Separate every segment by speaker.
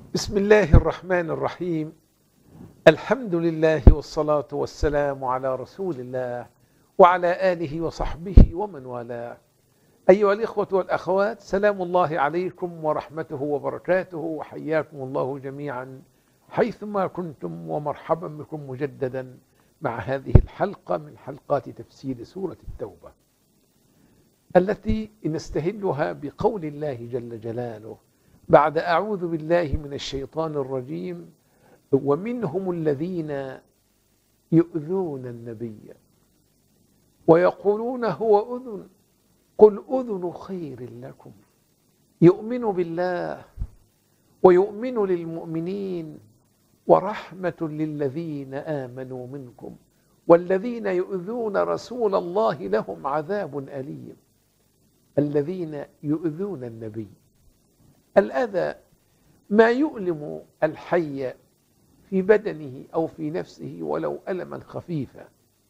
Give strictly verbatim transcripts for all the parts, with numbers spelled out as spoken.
Speaker 1: بسم الله الرحمن الرحيم. الحمد لله والصلاة والسلام على رسول الله وعلى آله وصحبه ومن والاه. أيها الإخوة والأخوات، سلام الله عليكم ورحمته وبركاته، وحياكم الله جميعا حيثما كنتم، ومرحبا بكم مجددا مع هذه الحلقة من حلقات تفسير سورة التوبة، التي نستهلها بقول الله جل جلاله بعد أعوذ بالله من الشيطان الرجيم: ومنهم الذين يؤذون النبي ويقولون هو أذن قل أذن خير لكم يؤمن بالله ويؤمن للمؤمنين ورحمة للذين آمنوا منكم والذين يؤذون رسول الله لهم عذاب أليم. الذين يؤذون النبي، الأذى ما يؤلم الحي في بدنه أو في نفسه ولو ألما خفيفا.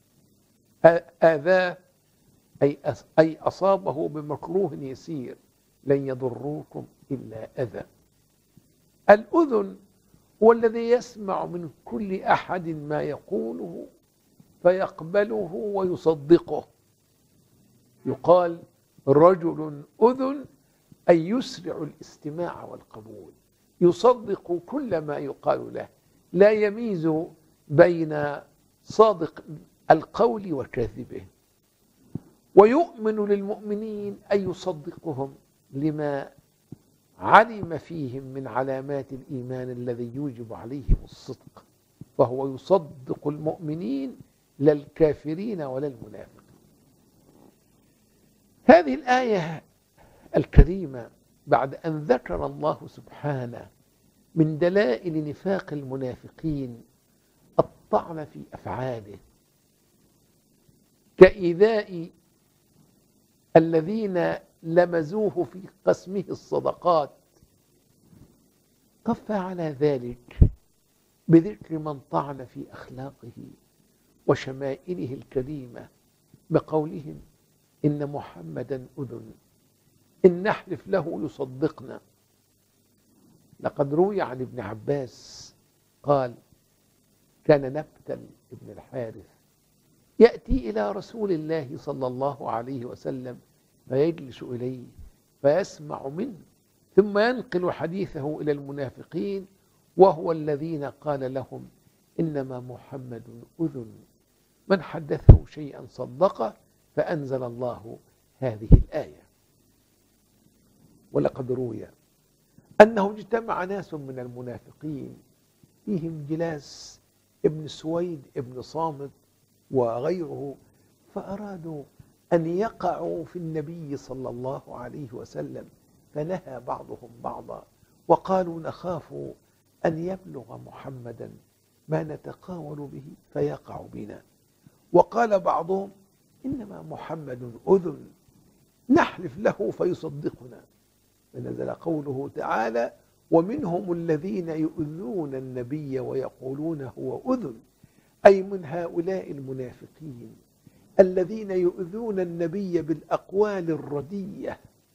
Speaker 1: آذاه أي أصابه بمكروه يسير، لن يضروكم إلا أذى. الأذن هو الذي يسمع من كل أحد ما يقوله فيقبله ويصدقه. يقال رجل أذن أي يسرع الاستماع والقبول، يصدق كل ما يقال له، لا يميز بين صادق القول وكاذبه. ويؤمن للمؤمنين أي يصدقهم لما علم فيهم من علامات الإيمان الذي يوجب عليهم الصدق، فهو يصدق المؤمنين لا الكافرين ولا المنافقين. هذه الآية الكريمة بعد أن ذكر الله سبحانه من دلائل نفاق المنافقين الطعن في أفعاله كإيذاء الذين لمزوه في قسمه الصدقات، قف على ذلك بذكر من طعن في أخلاقه وشمائله الكريمة بقولهم إن محمدا أذن إن نحلف له يصدقنا. لقد روي عن ابن عباس قال: كان نبتل ابن الحارث يأتي إلى رسول الله صلى الله عليه وسلم فيجلس إليه فيسمع منه ثم ينقل حديثه إلى المنافقين، وهو الذين قال لهم إنما محمد أذن من حدثه شيئا صدقه، فأنزل الله هذه الآية. ولقد روي أنه اجتمع ناس من المنافقين فيهم جلاس ابن سويد ابن صامت وغيره، فأرادوا أن يقعوا في النبي صلى الله عليه وسلم، فنهى بعضهم بعضا وقالوا نخاف أن يبلغ محمدا ما نتقاول به فيقع بنا. وقال بعضهم إنما محمد أذن نحلف له فيصدقنا، فنزل قوله تعالى: ومنهم الذين يؤذون النبي ويقولون هو أذن، أي من هؤلاء المنافقين الذين يؤذون النبي بالأقوال الردية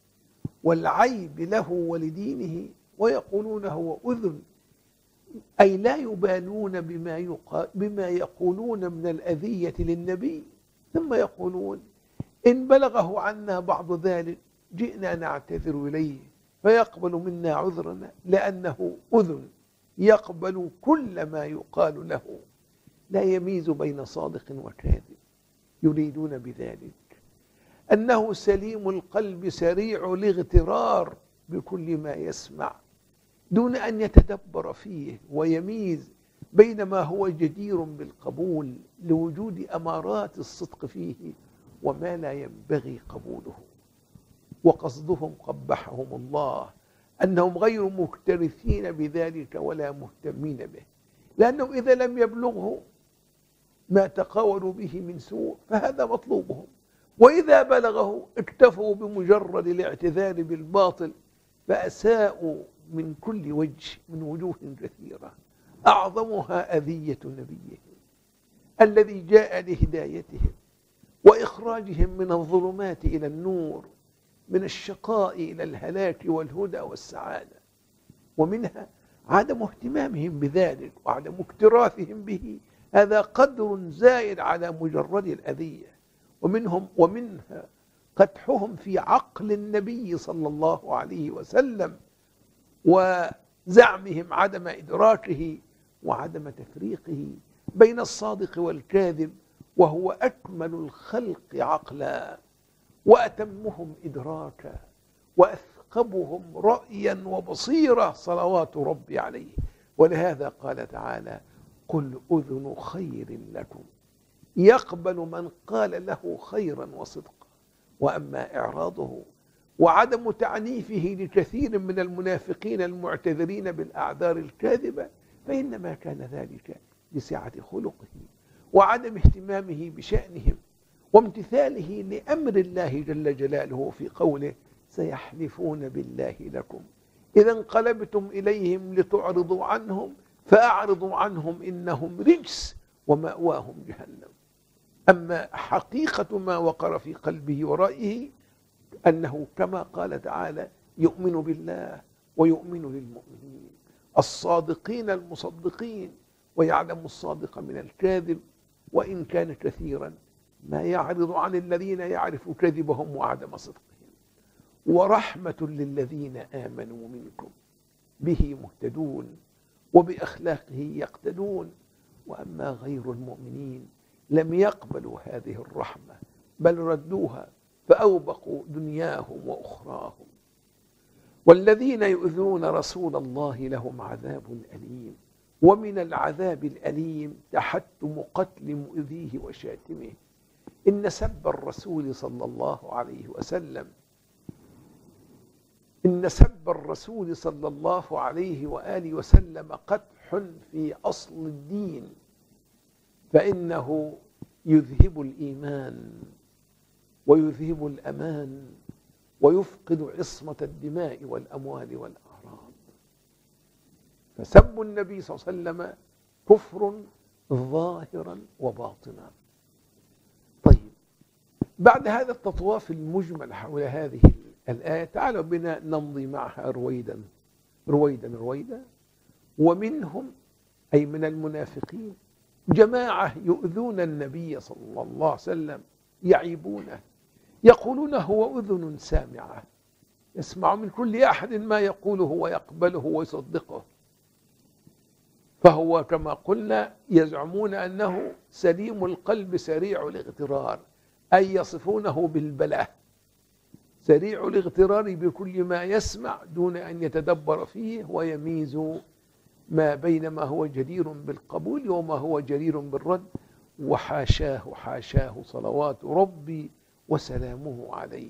Speaker 1: والعيب له ولدينه، ويقولون هو أذن أي لا يبالون بما, بما يقولون من الأذية للنبي، ثم يقولون إن بلغه عنا بعض ذلك جئنا نعتذر إليه فيقبل منا عذرنا، لأنه أذن يقبل كل ما يقال له، لا يميز بين صادق وكاذب. يريدون بذلك أنه سليم القلب سريع الاغترار بكل ما يسمع دون أن يتدبر فيه ويميز بين ما هو جدير بالقبول لوجود أمارات الصدق فيه وما لا ينبغي قبوله. وقصدهم قبحهم الله أنهم غير مكترثين بذلك ولا مهتمين به، لأنه إذا لم يبلغه ما تقاولوا به من سوء فهذا مطلوبهم، وإذا بلغه اكتفوا بمجرد الاعتذار بالباطل فأساءوا من كل وجه من وجوه كثيرة، أعظمها أذية نبيهم الذي جاء لهدايتهم وإخراجهم من الظلمات إلى النور، من الشقاء إلى الهلاك والهدى والسعادة. ومنها عدم اهتمامهم بذلك وعدم اكتراثهم به هذا قدر زائد على مجرد الأذية. ومنهم ومنها قدحهم في عقل النبي صلى الله عليه وسلم وزعمهم عدم إدراكه وعدم تفريقه بين الصادق والكاذب، وهو أكمل الخلق عقلا وأتمهم إدراكا وأثقبهم رأيا وبصيرة صلوات ربي عليه. ولهذا قال تعالى: قل أذن خير لكم يقبل من قال له خيرا وصدقا. وأما إعراضه وعدم تعنيفه لكثير من المنافقين المعتذرين بالأعذار الكاذبة فإنما كان ذلك لسعة خلقه وعدم اهتمامه بشأنهم وامتثاله لأمر الله جل جلاله في قوله: سيحلفون بالله لكم إذا انقلبتم إليهم لتعرضوا عنهم فأعرضوا عنهم إنهم رجس ومأواهم جهنم. أما حقيقة ما وقر في قلبه ورأيه أنه كما قال تعالى: يؤمن بالله ويؤمن للمؤمنين الصادقين المصدقين ويعلم الصادق من الكاذب، وإن كان كثيرا ما يعرض عن الذين يعرف كذبهم وعدم صدقهم. ورحمة للذين آمنوا منكم به مهتدون وبأخلاقه يقتدون. وأما غير المؤمنين لم يقبلوا هذه الرحمة بل ردوها فأوبقوا دنياهم وأخراهم. والذين يؤذون رسول الله لهم عذاب أليم. ومن العذاب الأليم تحتم قتل مؤذيه وشاتمه. إن سب الرسول صلى الله عليه وسلم إن سب الرسول صلى الله عليه وآله وسلم قدح في أصل الدين، فإنه يذهب الإيمان ويذهب الأمان ويفقد عصمة الدماء والأموال والأعراض. فسب النبي صلى الله عليه وسلم كفر ظاهرا وباطنا. طيب، بعد هذا التطواف المجمل حول هذه الآية تعالوا بنا نمضي معها رويدا رويدا رويدا. ومنهم أي من المنافقين جماعة يؤذون النبي صلى الله عليه وسلم يعيبونه، يقولون هو أذن سامعة يسمع من كل أحد ما يقوله ويقبله ويصدقه، فهو كما قلنا يزعمون أنه سليم القلب سريع الاغترار، أي يصفونه بالبلاء، سريع الاغترار بكل ما يسمع دون أن يتدبر فيه ويميز ما بين ما هو جدير بالقبول وما هو جدير بالرد. وحاشاه حاشاه صلوات ربي وسلامه عليه.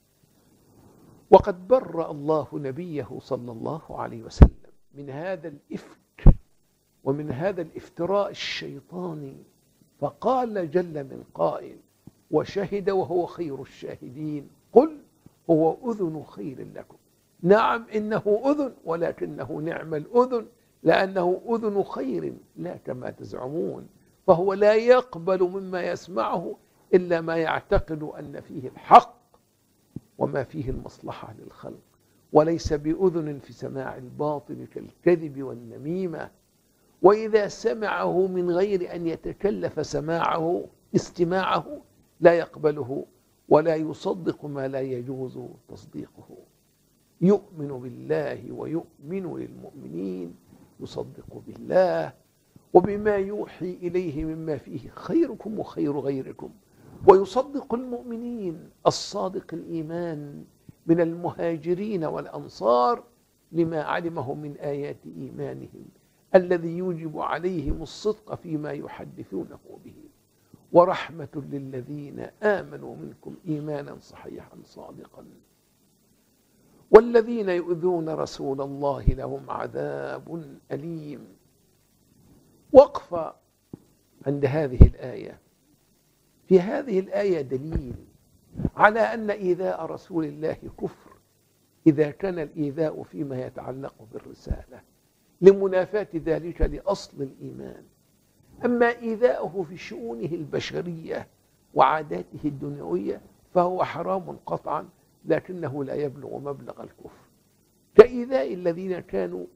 Speaker 1: وقد برأ الله نبيه صلى الله عليه وسلم من هذا الإفك ومن هذا الافتراء الشيطاني، فقال جل من قائل: وشهد وهو خير الشاهدين قل هو أذن خير لكم. نعم إنه أذن، ولكنه نعم الأذن لأنه أذن خير لا كما تزعمون، فهو لا يقبل مما يسمعه إلا ما يعتقد أن فيه الحق وما فيه المصلحة للخلق، وليس بأذن في سماع الباطل كالكذب والنميمة. وإذا سمعه من غير أن يتكلف سماعه استماعه لا يقبله ولا يصدق ما لا يجوز تصديقه. يؤمن بالله ويؤمن للمؤمنين، يصدق بالله وبما يوحي إليه مما فيه خيركم وخير غيركم، ويصدق المؤمنين الصادق الإيمان من المهاجرين والأنصار لما علمه من آيات إيمانهم الذي يوجب عليهم الصدق فيما يحدثونه به. ورحمة للذين آمنوا منكم إيمانا صحيحا صادقا. والذين يؤذون رسول الله لهم عذاب أليم. وقف عند هذه الآية. في هذه الآية دليل على أن إيذاء رسول الله كفر إذا كان الإيذاء فيما يتعلق بالرسالة لمنافاة ذلك لأصل الإيمان. أما إيذاؤه في شؤونه البشرية وعاداته الدنيوية فهو حرام قطعا، لكنه لا يبلغ مبلغ الكفر، كإيذاء الذين كانوا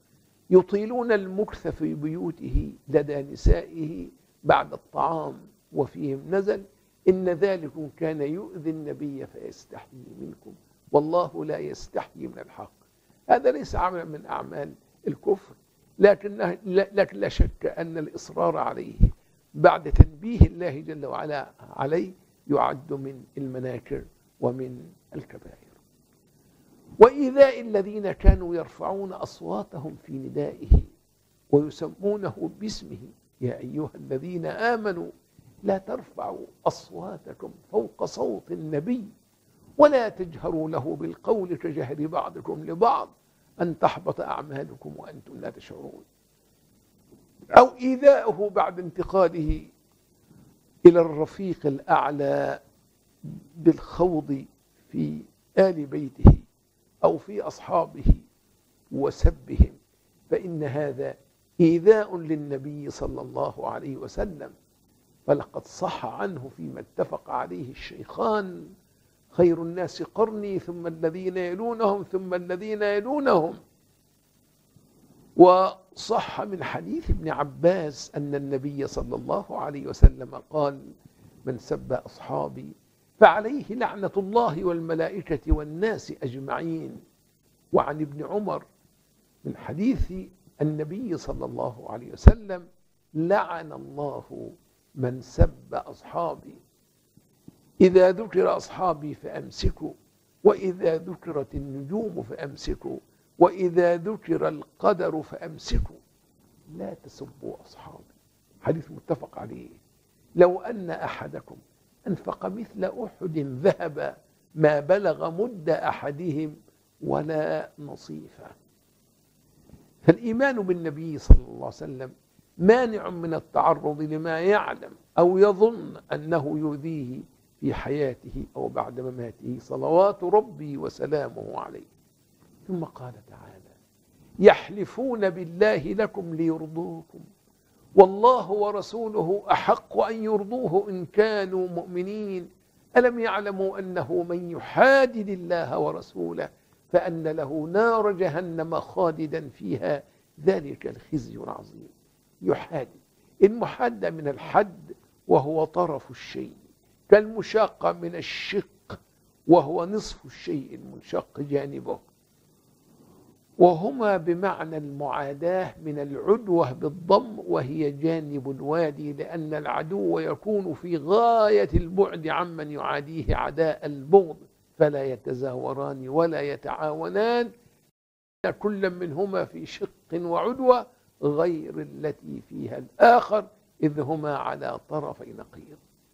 Speaker 1: يطيلون المكث في بيوته لدى نسائه بعد الطعام وفيهم نزل إن ذلكم كان يؤذي النبي فيستحيي منكم والله لا يستحيي من الحق. هذا ليس عملا من أعمال الكفر، لكن لكن لا شك أن الإصرار عليه بعد تنبيه الله جل وعلا عليه يعد من المناكر ومن الكبائر. وإيذاء الذين كانوا يرفعون أصواتهم في ندائه ويسمونه باسمه يا أيها الذين آمنوا لا ترفعوا أصواتكم فوق صوت النبي ولا تجهروا له بالقول كجهر بعضكم لبعض أن تحبط أعمالكم وأنتم لا تشعرون. أو إيذاؤه بعد انتقاله إلى الرفيق الأعلى بالخوض في آل بيته أو في أصحابه وسبهم، فإن هذا إيذاء للنبي صلى الله عليه وسلم. فلقد صح عنه فيما اتفق عليه الشيخان خير الناس قرني ثم الذين يلونهم ثم الذين يلونهم. وصح من حديث ابن عباس أن النبي صلى الله عليه وسلم قال من سب أصحابي فعليه لعنة الله والملائكة والناس أجمعين. وعن ابن عمر من حديث النبي صلى الله عليه وسلم لعن الله من سب أصحابي إذا ذكر أصحابي فأمسكوا وإذا ذكرت النجوم فأمسكوا وإذا ذكر القدر فأمسكوا لا تسبوا أصحابي. حديث متفق عليه. لو أن أحدكم أنفق مثل أحد ذهب ما بلغ مد أحدهم ولا نصيفه. فالإيمان بالنبي صلى الله عليه وسلم مانع من التعرض لما يعلم أو يظن أنه يؤذيه في حياته أو بعد مماته صلوات ربي وسلامه عليه. ثم قال تعالى يحلفون بالله لكم ليرضوكم والله ورسوله أحق أن يرضوه إن كانوا مؤمنين ألم يعلموا أنه من يحادد الله ورسوله فأن له نار جهنم خالدا فيها ذلك الخزي العظيم. يحادد، المحادة من الحد وهو طرف الشيء، كالمشاقة من الشق وهو نصف الشيء المنشق جانبه، وهما بمعنى المعاداة من العدوة بالضم وهي جانب الوادي، لأن العدو يكون في غاية البعد عمن يعاديه عداء البغض فلا يتزاوران ولا يتعاونان كل منهما في شق وعدوة غير التي فيها الآخر إذ هما على طرفي نقيض.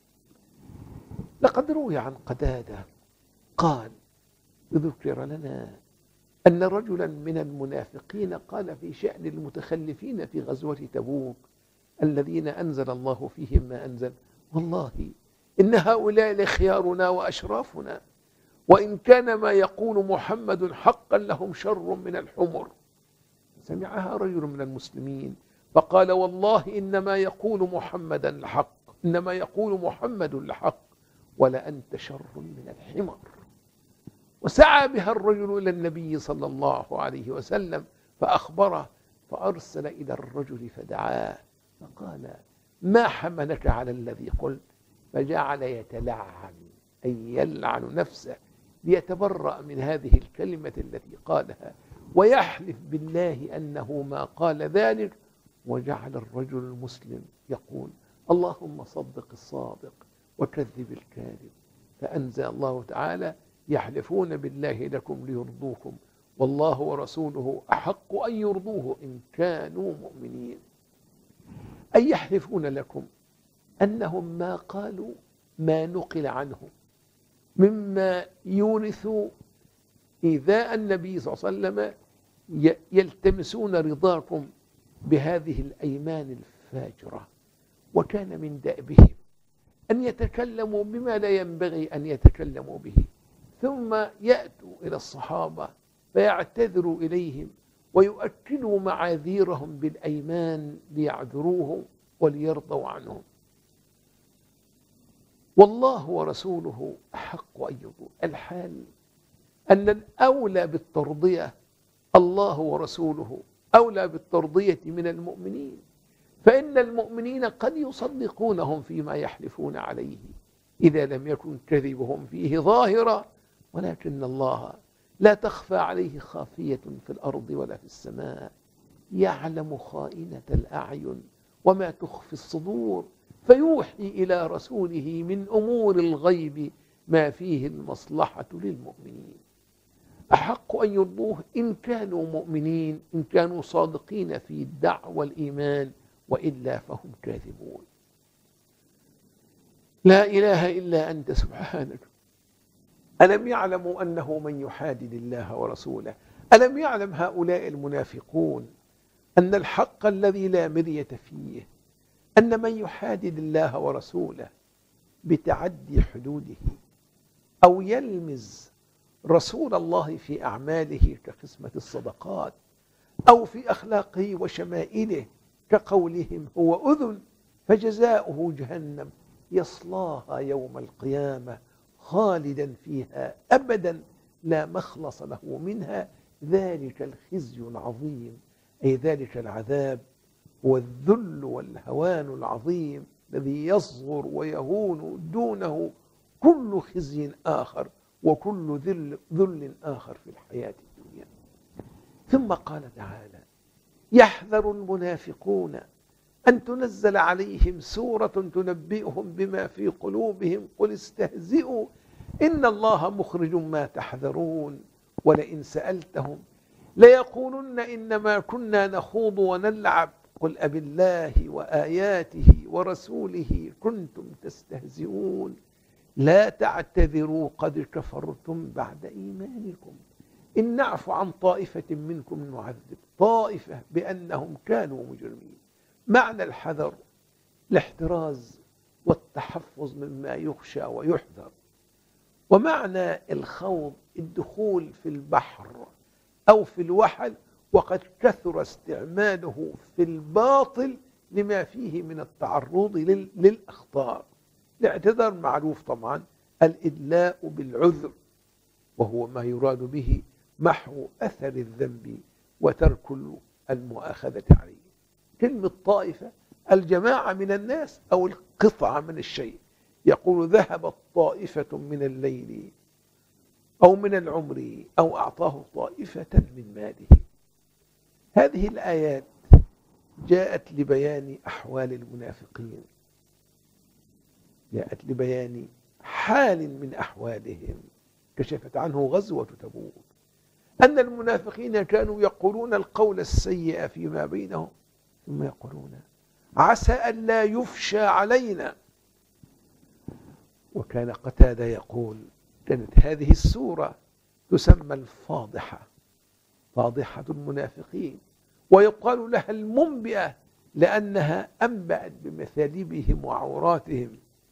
Speaker 1: لقد روي عن قتادة قال ذكر لنا أن رجلا من المنافقين قال في شأن المتخلفين في غزوة تبوك الذين أنزل الله فيهم ما أنزل والله إن هؤلاء لخيارنا وأشرافنا وإن كان ما يقول محمد حقا لهم شر من الحمر. سمعها رجل من المسلمين فقال والله إنما يقول محمدا لحق إنما يقول محمد لحق ولأنت شر من الحمر. وسعى بها الرجل إلى النبي صلى الله عليه وسلم فأخبره فأرسل إلى الرجل فدعاه فقال ما حملك على الذي قلت؟ فجعل يتلعن أي يلعن نفسه ليتبرأ من هذه الكلمة التي قالها ويحلف بالله أنه ما قال ذلك. وجعل الرجل المسلم يقول اللهم صدق الصادق وكذب الكاذب. فأنزل الله تعالى يحلفون بالله لكم ليرضوكم والله ورسوله أحق أن يرضوه إن كانوا مؤمنين. أي يحلفون لكم أنهم ما قالوا ما نقل عنهم مما يورث إيذاء النبي صلى الله عليه وسلم، يلتمسون رضاكم بهذه الأيمان الفاجرة. وكان من دأبهم أن يتكلموا بما لا ينبغي أن يتكلموا به ثم يأتوا إلى الصحابة فيعتذروا إليهم ويؤكدوا معاذيرهم بالأيمان ليعذروهم وليرضوا عنهم. والله ورسوله أحق أن يرضوا. الحال أن الأولى بالترضية الله ورسوله أولى بالترضية من المؤمنين، فإن المؤمنين قد يصدقونهم فيما يحلفون عليه إذا لم يكن كذبهم فيه ظاهرا، ولكن الله لا تخفى عليه خافية في الأرض ولا في السماء، يعلم خائنة الأعين وما تخفي الصدور، فيوحي إلى رسوله من أمور الغيب ما فيه المصلحة للمؤمنين. أحق أن يرضوه إن كانوا مؤمنين، إن كانوا صادقين في الدعوة والإيمان، وإلا فهم كاذبون. لا إله إلا أنت سبحانك. ألم يعلموا أنه من يحادد الله ورسوله؟ ألم يعلم هؤلاء المنافقون أن الحق الذي لا مرية فيه أن من يحادد الله ورسوله بتعدي حدوده أو يلمز رسول الله في أعماله كقسمة الصدقات أو في أخلاقه وشمائله كقولهم هو أذن فجزاؤه جهنم يصلاها يوم القيامة خالدا فيها أبدا لا مخلص له منها، ذلك الخزي العظيم، أي ذلك العذاب هو الذل والهوان العظيم الذي يصغر ويهون دونه كل خزي آخر وكل ذل, ذل آخر في الحياة الدنيا. ثم قال تعالى: يحذر المنافقون أن تنزل عليهم سورة تنبئهم بما في قلوبهم قل استهزئوا إن الله مخرج ما تحذرون ولئن سألتهم ليقولن إنما كنا نخوض ونلعب قل أبالله وآياته ورسوله كنتم تستهزئون لا تعتذروا قد كفرتم بعد إيمانكم إن نعف عن طائفة منكم نعذب طائفة بأنهم كانوا مجرمين. معنى الحذر الاحتراز والتحفظ مما يخشى ويحذر، ومعنى الخوض الدخول في البحر أو في الوحل، وقد كثر استعماله في الباطل لما فيه من التعرض للأخطار. الاعتذار معروف طبعا الإدلاء بالعذر، وهو ما يراد به محو أثر الذنب وترك المؤاخذة عليه. كلمة طائفة الجماعة من الناس أو القطعة من الشيء، يقول ذهبت طائفة من الليل أو من العمر أو أعطاه طائفة من ماله. هذه الآيات جاءت لبيان أحوال المنافقين، جاءت لبيان حال من أحوالهم كشفت عنه غزوة تبوك، أن المنافقين كانوا يقولون القول السيء فيما بينهم ثم يقولون عسى أن لا يفشى علينا. وكان قتادة يقول كانت هذه السورة تسمى الفاضحة، فاضحة المنافقين، ويقال لها المنبئة لأنها أنبأت بمثالبهم وعوراتهم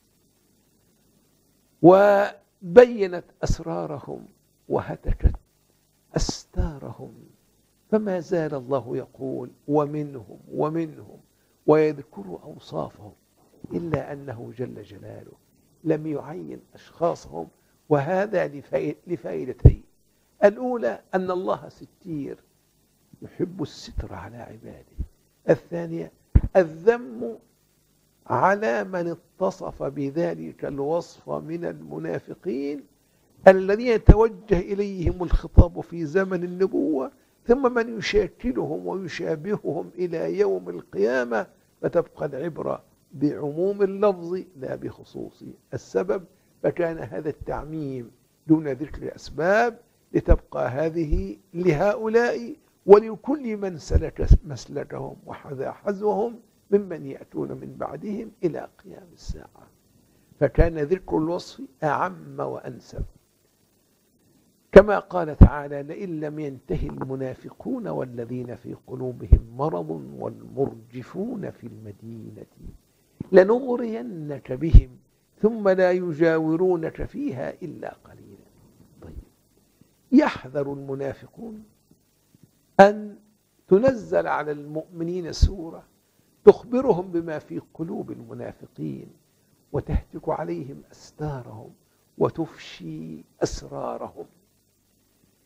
Speaker 1: وبينت أسرارهم وهتكت أستارهم. فما زال الله يقول ومنهم ومنهم ويذكر أوصافهم، إلا أنه جل جلاله لم يعين أشخاصهم، وهذا لفائدتين: الأولى أن الله ستير يحب الستر على عباده، الثانية الذم على من اتصف بذلك الوصف من المنافقين الذين توجه إليهم الخطاب في زمن النبوة، ثم من يشاكلهم ويشابههم إلى يوم القيامة، فتبقى العبرة بعموم اللفظ لا بخصوص السبب. فكان هذا التعميم دون ذكر أسباب لتبقى هذه لهؤلاء ولكل من سلك مسلكهم وحذا حذوهم ممن يأتون من بعدهم إلى قيام الساعة. فكان ذكر الوصف أعم وأنسب، كما قال تعالى: لئن لم ينتهي المنافقون والذين في قلوبهم مرض والمرجفون في المدينة لنغرينك بهم ثم لا يجاورونك فيها إلا قليلا. طيب، يحذر المنافقون أن تنزل على المؤمنين سورة تخبرهم بما في قلوب المنافقين وتهتك عليهم أستارهم وتفشي أسرارهم.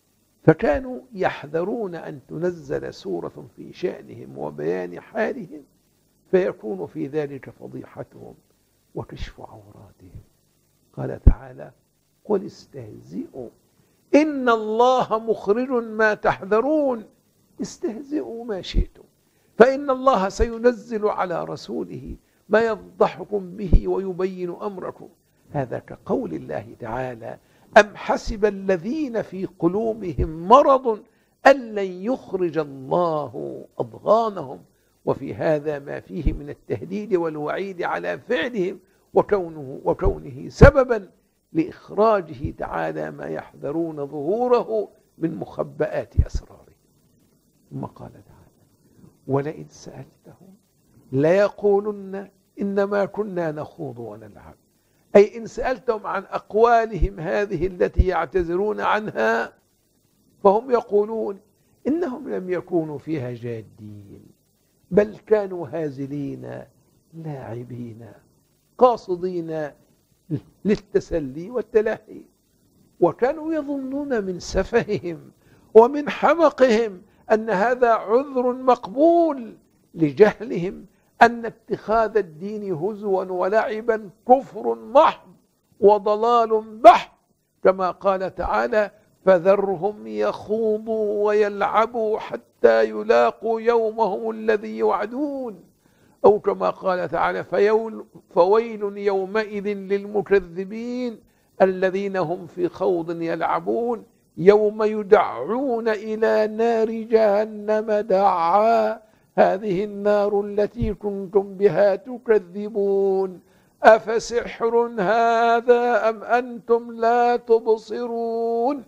Speaker 1: فكانوا يحذرون أن تنزل سورة في شأنهم وبيان حالهم فيكون في ذلك فضيحتهم وكشف عوراتهم. قال تعالى: قل استهزئوا إن الله مخرج ما تحذرون. استهزئوا ما شئتم، فإن الله سينزل على رسوله ما يفضحكم به ويبين أمركم. هذا كقول الله تعالى: أم حسب الذين في قلوبهم مرض أن لن يخرج الله أضغانهم. وفي هذا ما فيه من التهديد والوعيد على فعلهم وكونه, وكونه سببا لإخراجه تعالى ما يحذرون ظهوره من مخبآت أسراره. ثم قال تعالى: ولئن سألتهم ليقولن إنما كنا نخوض ونلعب. أي إن سألتهم عن أقوالهم هذه التي يعتذرون عنها فهم يقولون إنهم لم يكونوا فيها جادين، بل كانوا هازلين لاعبين قاصدين للتسلي والتلهي. وكانوا يظنون من سفههم ومن حمقهم أن هذا عذر مقبول لجهلهم أن اتخاذ الدين هزوا ولعبا كفر محض وضلال بحت، كما قال تعالى: فذرهم يخوضوا ويلعبوا حتى يلاقوا يومهم الذي يوعدون. أو كما قال تعالى: فويل يومئذ للمكذبين الذين هم في خوض يلعبون يوم يدعون إلى نار جهنم دعا هذه النار التي كنتم بها تكذبون أفسحر هذا أم أنتم لا تبصرون.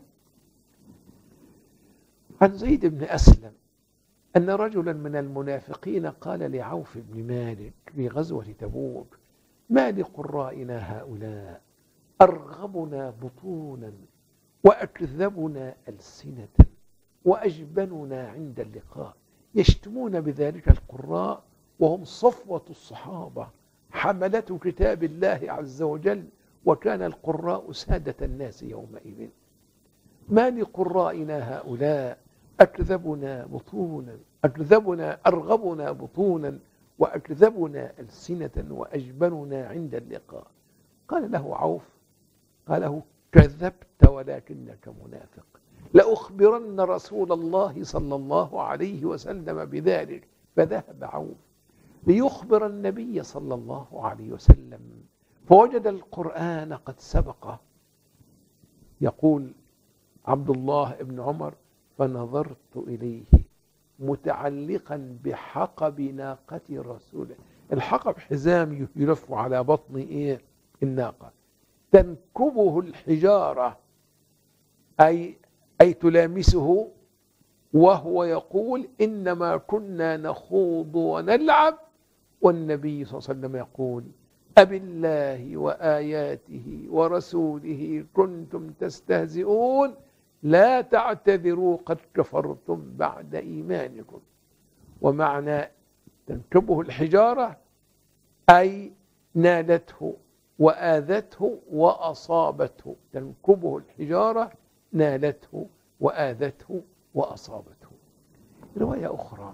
Speaker 1: عن زيد بن أسلم أن رجلا من المنافقين قال لعوف بن مالك في غزوة تبوك: ما لقرائنا هؤلاء أرغبنا بطونا وأكذبنا ألسنة وأجبننا عند اللقاء. يشتمون بذلك القراء وهم صفوة الصحابة حملة كتاب الله عز وجل، وكان القراء سادة الناس يومئذ. ما لقرائنا هؤلاء أكذبنا بطونا أكذبنا أرغبنا بطونا وأكذبنا ألسنة وأجبننا عند اللقاء. قال له عوف قال له: كذبت ولكنك منافق، لأخبرن رسول الله صلى الله عليه وسلم بذلك. فذهب عوف ليخبر النبي صلى الله عليه وسلم، فوجد القرآن قد سبقه. يقول عبد الله بن عمر: فنظرت إليه متعلقا بحقب ناقة رسوله. الحقب حزام يلف على بطن إيه الناقة، تنكبه الحجارة، أي, أي تلامسه، وهو يقول: إنما كنا نخوض ونلعب. والنبي صلى الله عليه وسلم يقول: أبالله وآياته ورسوله كنتم تستهزئون لا تعتذروا قد كفرتم بعد إيمانكم. ومعنى تنكبه الحجارة أي نالته وآذته وأصابته. تنكبه الحجارة نالته وآذته وأصابته. رواية أخرى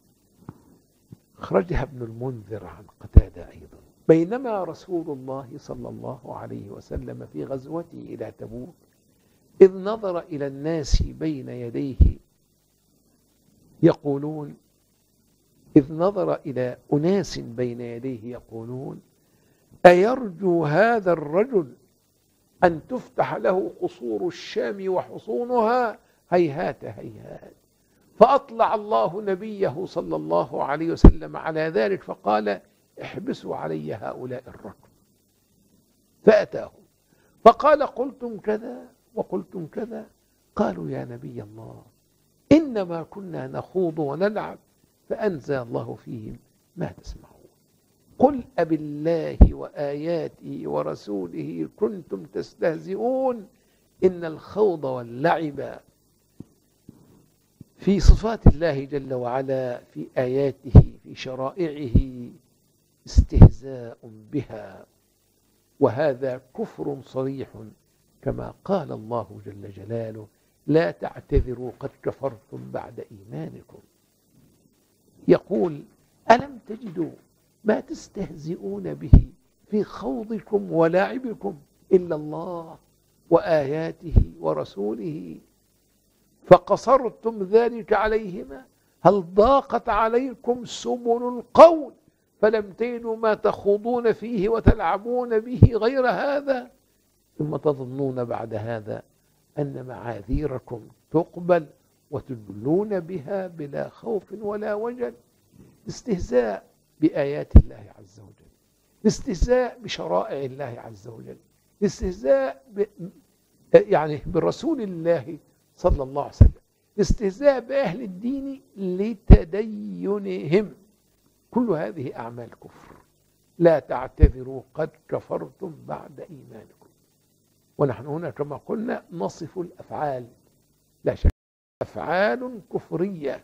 Speaker 1: أخرجها ابن المنذر عن قتادة أيضا: بينما رسول الله صلى الله عليه وسلم في غزوته إلى تبوك إذ نظر إلى الناس بين يديه يقولون إذ نظر إلى أناس بين يديه يقولون: أيرجو هذا الرجل أن تفتح له قصور الشام وحصونها؟ هيهات هيهات. فأطلع الله نبيه صلى الله عليه وسلم على ذلك فقال: احبسوا علي هؤلاء الركب. فأتاهم فقال: قلتم كذا وقلتم كذا. قالوا: يا نبي الله إنما كنا نخوض ونلعب. فأنزل الله فيهم ما تسمعون. قل أبالله وآياته ورسوله كنتم تستهزئون إن الخوض واللعب في صفات الله جل وعلا في آياته في شرائعه استهزاء بها، وهذا كفر صريح كما قال الله جل جلاله: لا تعتذروا قد كفرتم بعد إيمانكم. يقول ألم تجدوا ما تستهزئون به في خوضكم ولعبكم إلا الله وآياته ورسوله فقصرتم ذلك عليهما هل ضاقت عليكم سبل القول فلم تجدوا ما تخوضون فيه وتلعبون به غير هذا ثم تظنون بعد هذا أن معاذيركم تقبل وتدلون بها بلا خوف ولا وجل. استهزاء بآيات الله عز وجل، استهزاء بشرائع الله عز وجل، استهزاء ب... يعني برسول الله صلى الله عليه وسلم، استهزاء بأهل الدين لتدينهم، كل هذه أعمال كفر. لا تعتذروا قد كفرتم بعد إيمانكم. ونحن هنا كما قلنا نصف الأفعال، لا شك أفعال كفرية،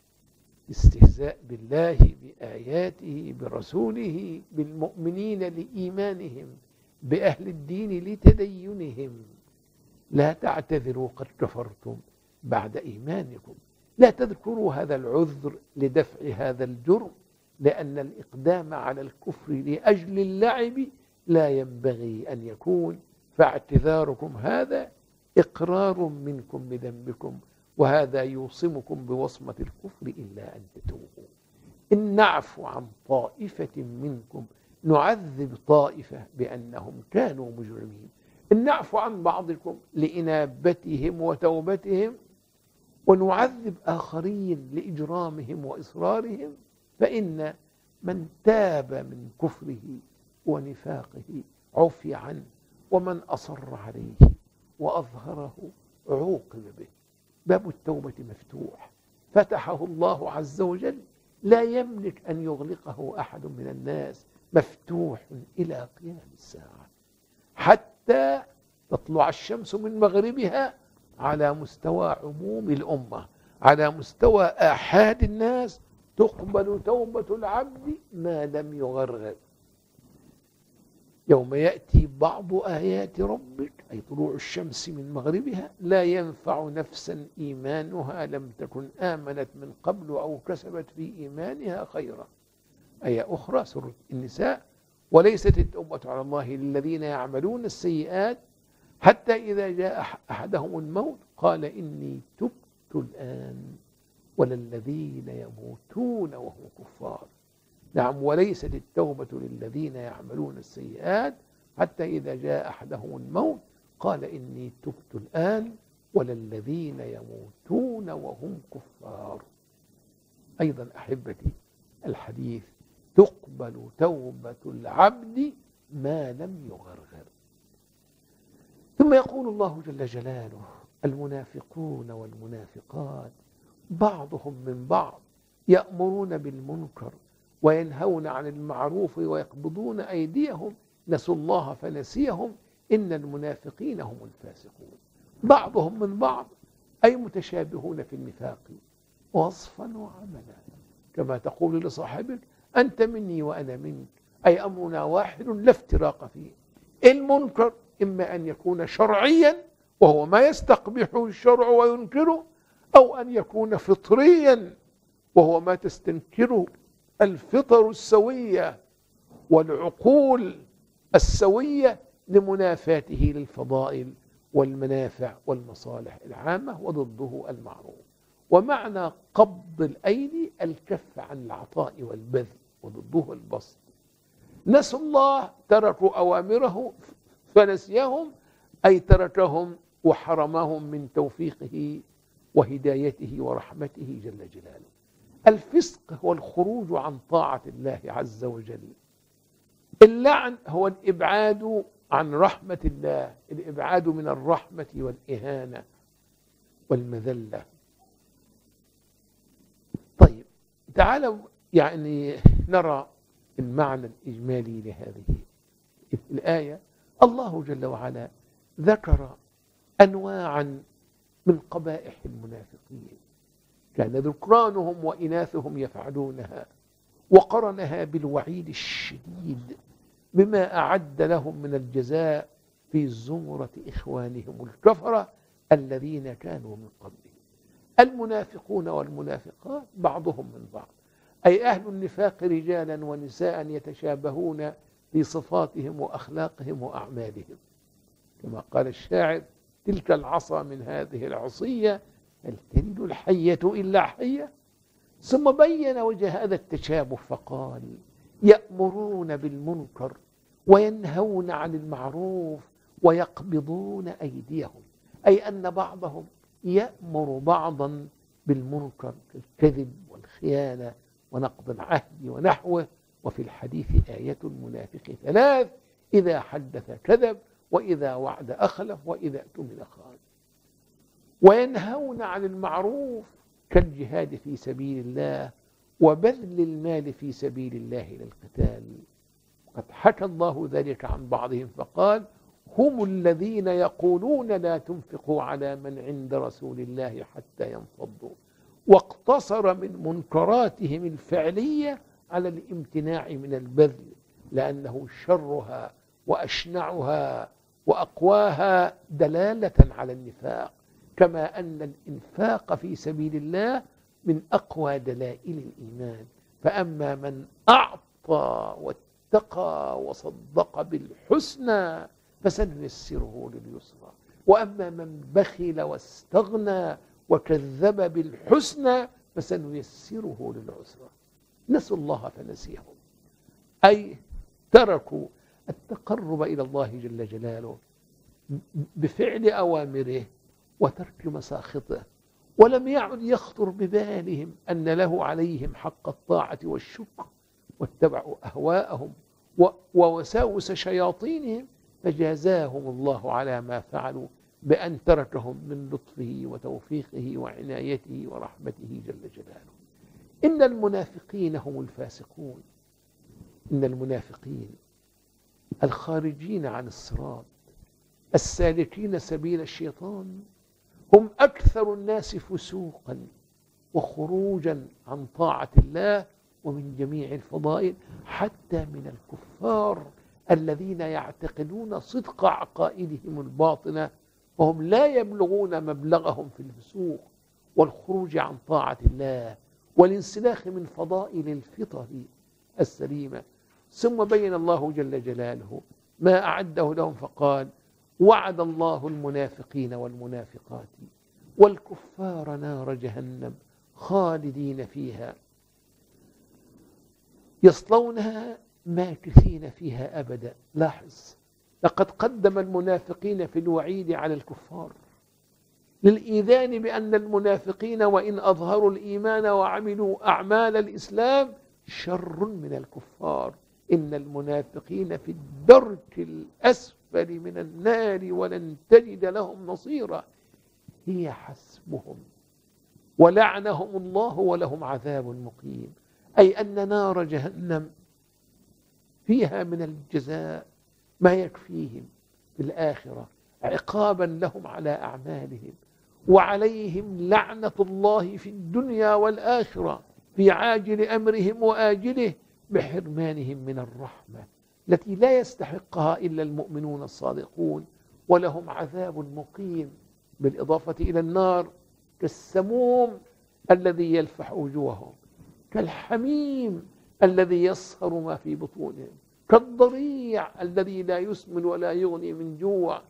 Speaker 1: استهزاء بالله بآياته برسوله بالمؤمنين لإيمانهم بأهل الدين لتدينهم. لا تعتذروا قد كفرتم بعد إيمانكم. لا تذكروا هذا العذر لدفع هذا الجرم، لأن الإقدام على الكفر لأجل اللعب لا ينبغي أن يكون، فاعتذاركم هذا إقرار منكم بذنبكم، وهذا يوصمكم بوصمة الكفر إلا أن تتوبوا. إن نعفو عن طائفة منكم نعذب طائفة بأنهم كانوا مجرمين. إن نعفو عن بعضكم لإنابتهم وتوبتهم ونعذب آخرين لإجرامهم وإصرارهم، فإن من تاب من كفره ونفاقه عفي عنه، ومن أصر عليه وأظهره عوقب به. باب التوبة مفتوح، فتحه الله عز وجل، لا يملك أن يغلقه أحد من الناس، مفتوح إلى قيام الساعة حتى تطلع الشمس من مغربها على مستوى عموم الأمة، على مستوى آحاد الناس تقبل توبة العبد ما لم يغرغر. يوم يأتي بعض آيات ربك أي طلوع الشمس من مغربها لا ينفع نفسا إيمانها لم تكن آمنت من قبل أو كسبت في إيمانها خيرا. آية أخرى سورة النساء: وليست التوبة على الله للذين يعملون السيئات حتى إذا جاء أحدهم الموت قال إني تبت الآن ولا الذين يموتون وهم كفار. نعم، وليست التوبة للذين يعملون السيئات حتى إذا جاء أحدهم الموت قال إني تبت الآن ولا الذين يموتون وهم كفار. أيضا أحبتي الحديث: تقبل توبة العبد ما لم يغرغر. ثم يقول الله جل جلاله: المنافقون والمنافقات بعضهم من بعض يأمرون بالمنكر وينهون عن المعروف ويقبضون أيديهم نسوا الله فنسيهم إن المنافقين هم الفاسقون. بعضهم من بعض أي متشابهون في النفاق وصفا وعملا، كما تقول لصاحبك: أنت مني وأنا منك، أي أمرنا واحد لا افتراق فيه. المنكر إما أن يكون شرعيا وهو ما يستقبحه الشرع وينكره، أو أن يكون فطريا وهو ما تستنكره الفطر السوية والعقول السوية لمنافاته للفضائل والمنافع والمصالح العامة، وضده المعروف. ومعنى قبض الأيدي الكف عن العطاء والبذل، وضده البسط. نسوا الله تركوا أوامره فنسيهم، أي تركهم وحرمهم من توفيقه وهدايته ورحمته جل جلاله. الفسق هو الخروج عن طاعة الله عز وجل. اللعن هو الإبعاد عن رحمة الله، الإبعاد من الرحمة والإهانة والمذلة. طيب تعالوا يعني نرى المعنى الإجمالي لهذه الآية. الله جل وعلا ذكر أنواعا من قبائح المنافقين كان ذكرانهم وإناثهم يفعلونها، وقرنها بالوعيد الشديد بما أعد لهم من الجزاء في زمرة إخوانهم الكفرة الذين كانوا من قبلهم. المنافقون والمنافقات بعضهم من بعض، أي أهل النفاق رجالا ونساء يتشابهون في صفاتهم وأخلاقهم وأعمالهم، كما قال الشاعر: تلك العصا من هذه العصية، هل تلد الحية إلا حية. ثم بين وجه هذا التشابه فقال: يأمرون بالمنكر وينهون عن المعروف ويقبضون أيديهم، أي أن بعضهم يأمر بعضا بالمنكر كالكذب والخيانة ونقض العهد ونحوه. وفي الحديث آية المنافق ثلاث: إذا حدث كذب، وإذا وعد أخلف، وإذا اؤتمن خان. وينهون عن المعروف كالجهاد في سبيل الله وبذل المال في سبيل الله للقتال. قد حكى الله ذلك عن بعضهم فقال: هم الذين يقولون لا تنفقوا على من عند رسول الله حتى ينفضوا. واقتصر من منكراتهم الفعلية على الامتناع من البذل، لأنه شرها وأشنعها وأقواها دلالة على النفاق، كما أن الإنفاق في سبيل الله من أقوى دلائل الإيمان. فأما من أعطى واتقى وصدق بالحسنى فسنيسره لليسرى، وأما من بخل واستغنى وكذب بالحسنى فسنيسره للعسرى. نسوا الله فنسيهم، أي تركوا التقرب إلى الله جل جلاله بفعل أوامره وترك مساخطه، ولم يعد يخطر ببالهم أن له عليهم حق الطاعة والشكر، واتبعوا أهواءهم ووساوس شياطينهم، فجازاهم الله على ما فعلوا بأن تركهم من لطفه وتوفيقه وعنايته ورحمته جل جلاله. إن المنافقين هم الفاسقون، إن المنافقين الخارجين عن الصراط السالكين سبيل الشيطان هم أكثر الناس فسوقا وخروجا عن طاعة الله ومن جميع الفضائل، حتى من الكفار الذين يعتقدون صدق عقائدهم الباطنة، وهم لا يبلغون مبلغهم في الفسوق والخروج عن طاعة الله والانسلاخ من فضائل الفطر السليمة. ثم بين الله جل جلاله ما أعده لهم فقال: وعد الله المنافقين والمنافقات والكفار نار جهنم خالدين فيها يصلونها ماكثين فيها أبدا. لاحظ، لقد قدم المنافقين في الوعيد على الكفار للإيذان بأن المنافقين وإن أظهروا الإيمان وعملوا أعمال الإسلام شر من الكفار. إن المنافقين في الدرك الأسفل من النار ولن تجد لهم نصيرا. هي حسبهم ولعنهم الله ولهم عذاب مقيم، أي أن نار جهنم فيها من الجزاء ما يكفيهم في الآخرة عقابا لهم على أعمالهم، وعليهم لعنة الله في الدنيا والآخرة في عاجل أمرهم وآجله بحرمانهم من الرحمة التي لا يستحقها إلا المؤمنون الصادقون، ولهم عذاب مقيم بالإضافة إلى النار كالسموم الذي يلفح وجوههم، كالحميم الذي يصهر ما في بطونهم، كالضريع الذي لا يسمن ولا يغني من جوع،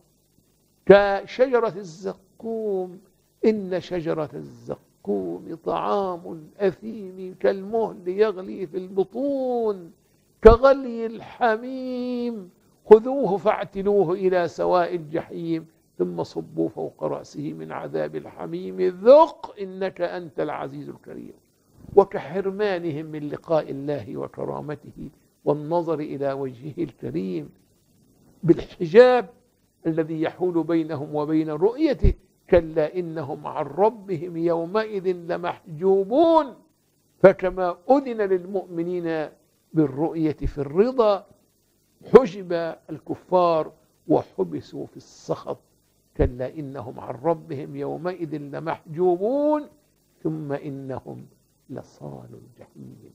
Speaker 1: كشجرة الزقوم. إن شجرة الزقوم طعام الأثيم كالمهل يغلي في البطون كغلي الحميم خذوه فاعتلوه إلى سواء الجحيم ثم صبوا فوق رأسه من عذاب الحميم ذق إنك أنت العزيز الكريم. وكحرمانهم من لقاء الله وكرامته والنظر إلى وجهه الكريم بالحجاب الذي يحول بينهم وبين رؤيته، كلا إنهم عن ربهم يومئذ لمحجوبون. فكما أذن للمؤمنين بالرؤية في الرضا حجب الكفار وحبسوا في السخط، كلا إنهم عن ربهم يومئذ لمحجوبون ثم إنهم لصال الجحيم.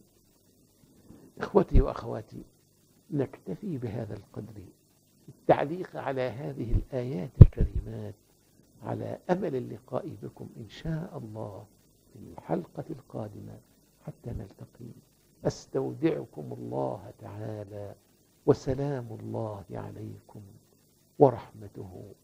Speaker 1: إخوتي وأخواتي، نكتفي بهذا القدر التعليق على هذه الآيات الكريمات على أمل اللقاء بكم إن شاء الله في الحلقة القادمة حتى نلتقي. أستودعكم الله تعالى، وسلام الله عليكم ورحمته